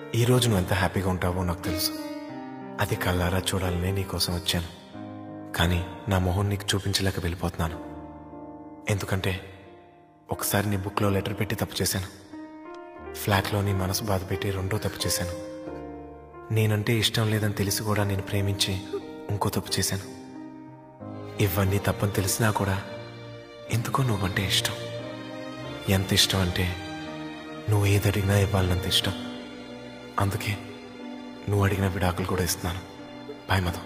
ఈరోజు నువ్వు ఎంత హ్యాపీగా ఉంటావో నాకు తెలుసు. అది కళ్ళారా చూడాలనే నీకోసం వచ్చాను. కానీ నా మొహం నీకు చూపించలేక వెళ్ళిపోతున్నాను. ఎందుకంటే ఒకసారి నీ బుక్లో లెటర్ పెట్టి తప్పు చేశాను. ఫ్లాట్లో నీ మనసు బాధ పెట్టి రెండో తప్పు చేశాను. నేనంటే ఇష్టం లేదని తెలిసి కూడా నేను ప్రేమించి ఇంకో తప్పు చేశాను. ఇవన్నీ తప్పని తెలిసినా కూడా ఎందుకో నువ్వంటే ఇష్టం. ఎంత ఇష్టం అంటే నువ్వు ఏది అడిగినా ఇవ్వాలన్నంత ఇష్టం. అందుకే నువ్వు అడిగిన విడాకులు కూడా ఇస్తున్నాను. బాయ్ మధు.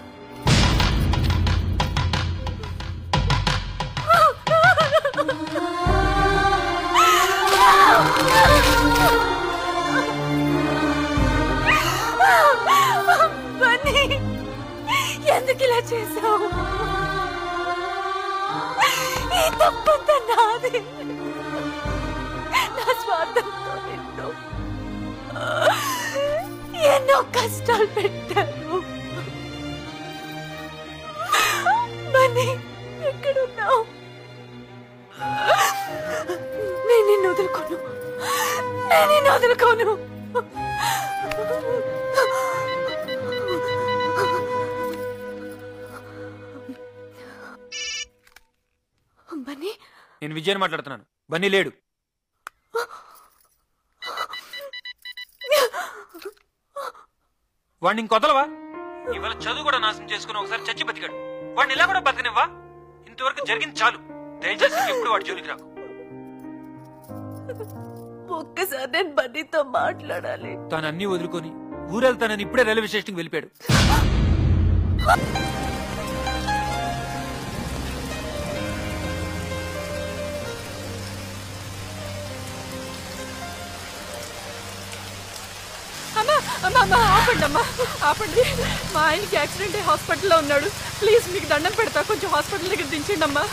ఎందుకు ఇలా చేసావు? ఈ తప్పంతా నాది. నా స్వార్థంతో ఎన్నో కష్టాలు పెట్టాను. బన్నీ, ఎక్కడున్నావు? నేను నిన్ను వదులుకోను. నేను నిన్ను వదులుకోను. బన్నీ, నేను విజయన్ మాట్లాడుతున్నాను. బన్నీ లేడు. వాడిని ఇంకొదలవా? ఇవాళ చదువు కూడా నాశనం చేసుకుని ఒకసారి చచ్చి బతికాడు. వాడిని ఇలా కూడా బతకనివ్వా? ఇంతవరకు జరిగింది చాలు. దయచేసి ఎప్పుడు వాడి జోలికి రాకు. ఒక్కసారి నేను బన్నీతో మాట్లాడాలి. తాను అన్ని వదులుకొని ఊరెళ్తానని ఇప్పుడే రైల్వే స్టేషన్కి వెళ్ళిపోయాడు. ఆపండి అమ్మా, ఆపండి. మా ఆయనకి యాక్సిడెంట్ అయ్యి హాస్పిటల్లో ఉన్నాడు. ప్లీజ్ మీకు దండం పెడతా, కొంచెం హాస్పిటల్ దగ్గర దించండి అమ్మా.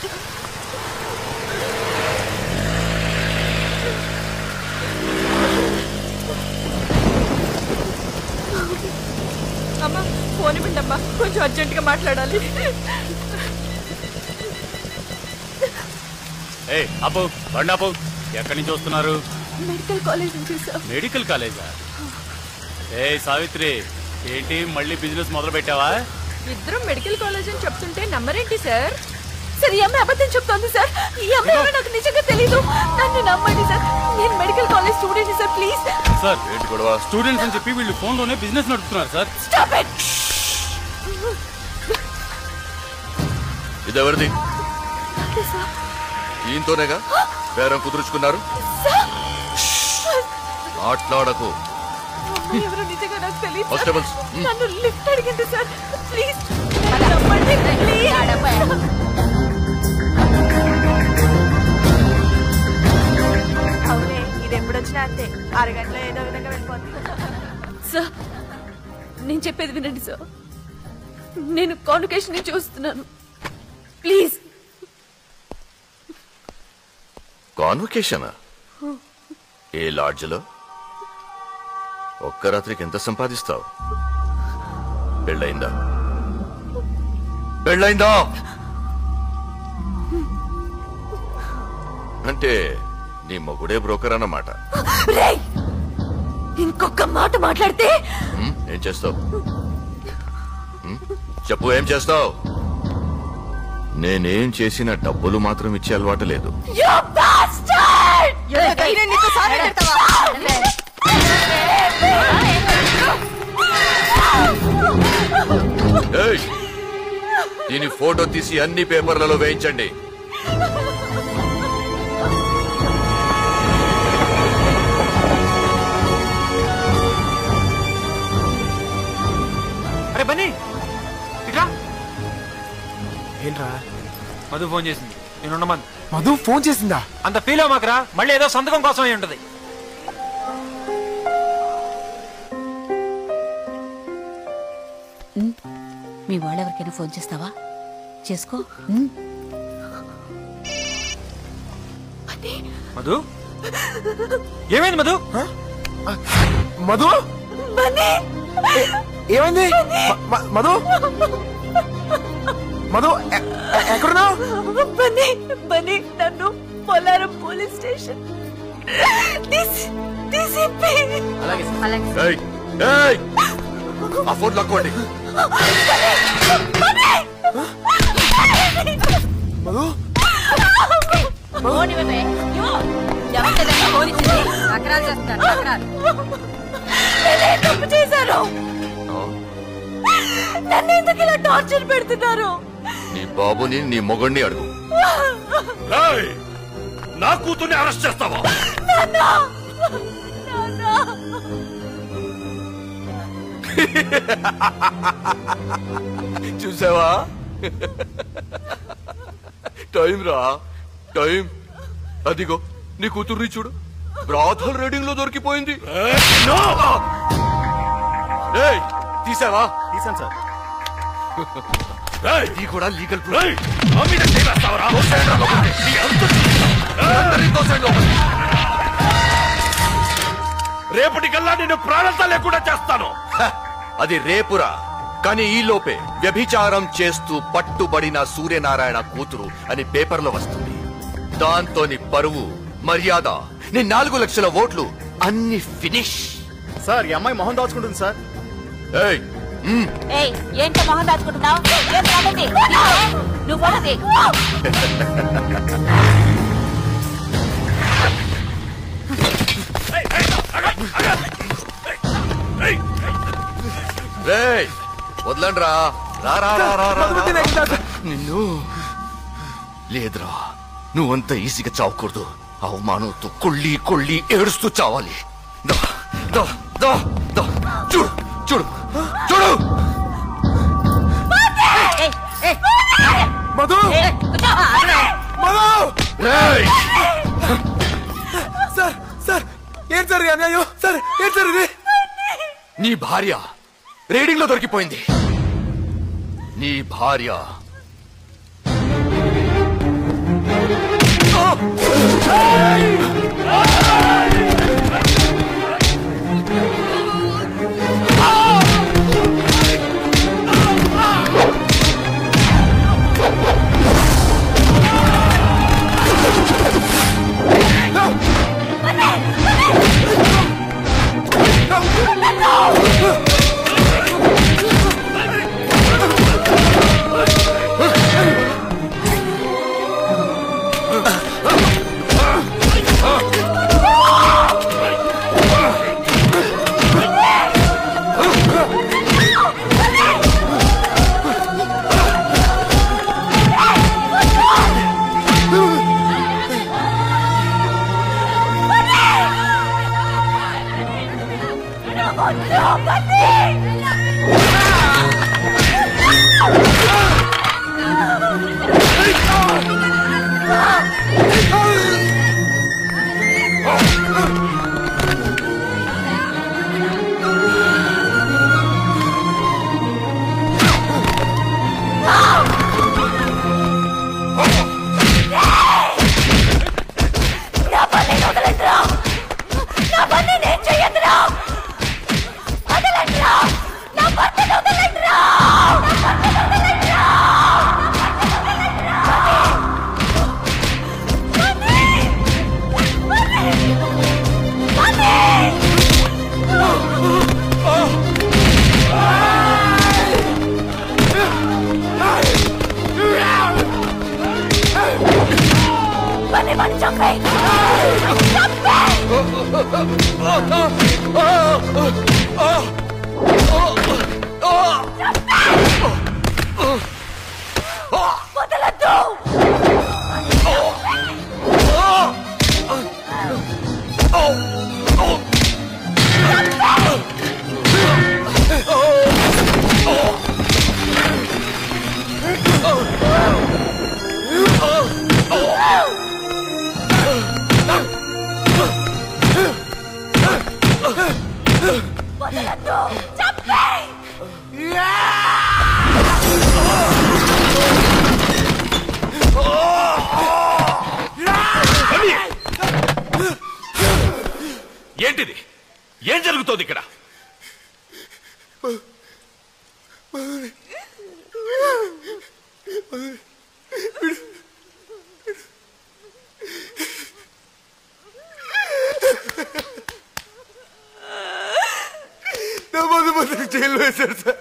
అమ్మా ఫోన్ ఇవ్వండి అమ్మా, కొంచెం అర్జెంటుగా మాట్లాడాలి. అప్పు బండి అప్పు. ఎక్కడి నుంచి వస్తున్నారు? మెడికల్ కాలేజ్ నుంచి సార్. మెడికల్ కాలేజా? సావిత్రి, ఏంటి మళ్ళీ బిజినెస్ మొదలు పెట్టావా? ఇద్దరం మెడికల్ కాలేజ్ అని చెప్తుంటే నమ్మరేంటి సార్? సార్, ఈ అమ్మాయి అబద్ధం చెప్తోంది సార్. ఈ అమ్మాయి నాకు నిజంగా తెలీదు. నన్ను నమ్మండి సార్. నేను medical college student sir, please. Sir ఏంటి గొడవ? స్టూడెంట్స్ అని చెప్పి వీళ్ళు ఫోన్ లోనే బిజినెస్ నడుపుతున్నారు సార్. Stop it. ఇదెవరిది? ఈయనతోనేగా బేరం కుదుర్చుకున్నారు. మాట్లాడకు. ఎవరు నిజంగా నాకు తెలియదు. కానిస్టేబుల్స్, నన్ను లిఫ్ట్ అడిగింది సార్, ప్లీజ్ నమ్మండి, ప్లీజ్. అవునే, ఇది ఎప్పుడు వచ్చినా అంతే, అరగంటలో ఏదో విధంగా వెళ్ళిపోతుంది. సార్, నేను చెప్పేది వినండి సార్. నేను కాన్వకేషన్ ని చూస్తున్నాను, ప్లీజ్. కాన్వకేషనా? ఏ లాడ్జ్లో? ఒక్క రాత్రికి ఎంత సంపాదిస్తావు? పెళ్ళయిందా? పెళ్ళయిందా? అంటే నీ మొగుడే బ్రోకర్ అన్నమాట. ఇంకొక మాట మాట్లాడితే ఏం చేస్తావు? చెప్పు, ఏం చేస్తావు? నేనేం చేసిన డబ్బులు మాత్రం ఇచ్చే అలవాటు లేదు. దీని ఫోటో తీసి అన్ని పేపర్లలో వేయించండి. అరే బన్నీ, ఇట్రా. ఏంట్రా? మధు ఫోన్ చేసింది, నేను ఉండమని. మధు ఫోన్ చేసిందా? అంత ఫీల్ అవ్వమాకరా, మళ్ళీ ఏదో సంతకం కోసం అయి ఉంటది. మీ వాళ్ళెవరికైనా ఫోన్ చేస్తావా? చేసుకో. మధు, ఏమైంది మధు? మధు, ఏమైంది? మధు, మధు ఎక్కడున్నావు? బన్నీ నన్ను పోలారం పోలీస్ స్టేషన్ ఆ ఫోన్ లాక్కోండి. తప్పు చేశారు. నన్ను ఎందుకు ఇలా టార్చర్ పెడుతున్నారు? నీ బాబుని నీ మొగుడిని అడుగు. నా కూతుర్ని అరెస్ట్ చేస్తావా? చూసావా? టైం రా, టైం. అదిగో నీ కూతుర్ని చూడు, బ్రాథల్ రీడింగ్ లో దొరికిపోయింది. తీసావా? తీసాను సార్. ఇది కూడా లీగల్ రేపటికల్లా నేను ప్రాణంతా లేకుండా చేస్తాను. అది రేపురా, కానీ ఈ లోపే వ్యభిచారం చేస్తూ పట్టుబడిన సూర్యనారాయణ కూతురు అని పేపర్లో వస్తుంది. దాంతో నీ పరువు, మర్యాద, నీ 4 లక్షల ఓట్లు అన్ని ఫినిష్. సార్ ఈ అమ్మాయి మొహం దాచుకుంటుంది సార్. ఏంటో మొహం దాచుకుంటున్నావు? నువ్వు పోనది. వదలండి రా. నిన్ను లేదురా, నువ్వంత ఈజీగా చావకూడదు. అవమానంతో కొళ్ళి కొళ్ళి ఏడుస్తూ చావాలి. చూడు చూడు చూడు. మధు, సార్ సార్ ఏం సార్ అన్యాయం? సార్ ఏం సార్ ఇది? నీ భార్య రీడింగ్ లో దొరికిపోయింది. నీ భార్య ఏంటిది? ఏం జరుగుతోంది ఇక్కడ? మధుమతిని జైల్లో వేశారు సార్.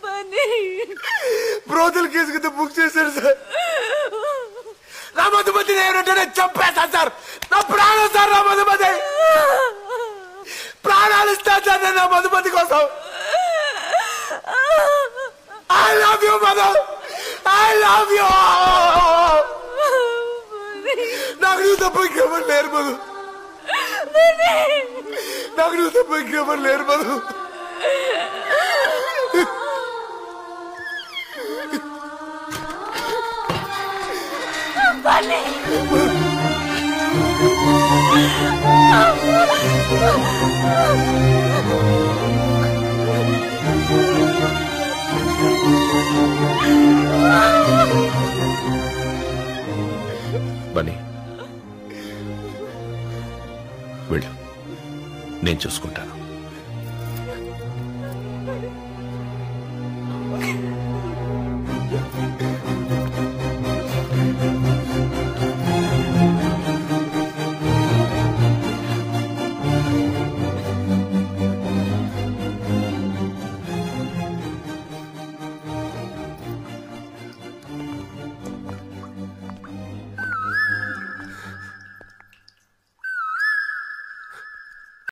బ్రోతల్ కేసు కింద బుక్ చేశారు సార్. నా మధుమతిని ఏమంటే చంపేస్తాను సార్. నా ప్రాణం సార్. నా మధుమతి ప్రాణాలు ఇస్తాను సార్ నేను నా మధుమతి కోసం. I love you mother. I love you. నాకు నువ్వు తప్ప ఇంకెవరు లేరు మధు. నాకు నువ్వు తప్ప ఇంకెవరు లేరు మధు. బన్నీ వెళ్ళు, నేను చూసుకుంటాను.